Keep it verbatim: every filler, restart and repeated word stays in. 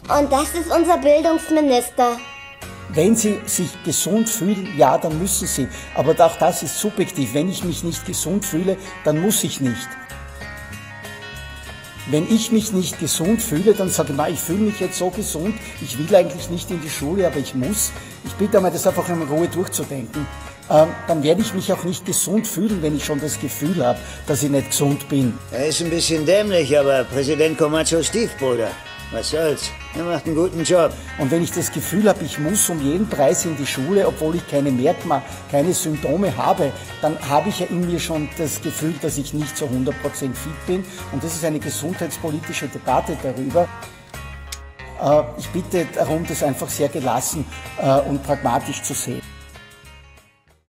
Und das ist unser Bildungsminister. Wenn Sie sich gesund fühlen, ja, dann müssen Sie. Aber auch das ist subjektiv. Wenn ich mich nicht gesund fühle, dann muss ich nicht. Wenn ich mich nicht gesund fühle, dann sage ich mal, ich fühle mich jetzt so gesund, ich will eigentlich nicht in die Schule, aber ich muss. Ich bitte einmal, das einfach in Ruhe durchzudenken. Ähm, dann werde ich mich auch nicht gesund fühlen, wenn ich schon das Gefühl habe, dass ich nicht gesund bin. Er ist ein bisschen dämlich, aber Präsident Comachos Stiefbruder. Was soll's? Er macht einen guten Job. Und wenn ich das Gefühl habe, ich muss um jeden Preis in die Schule, obwohl ich keine Merkmale, keine Symptome habe, dann habe ich ja in mir schon das Gefühl, dass ich nicht zu hundert Prozent fit bin. Und das ist eine gesundheitspolitische Debatte darüber. Ich bitte darum, das einfach sehr gelassen und pragmatisch zu sehen.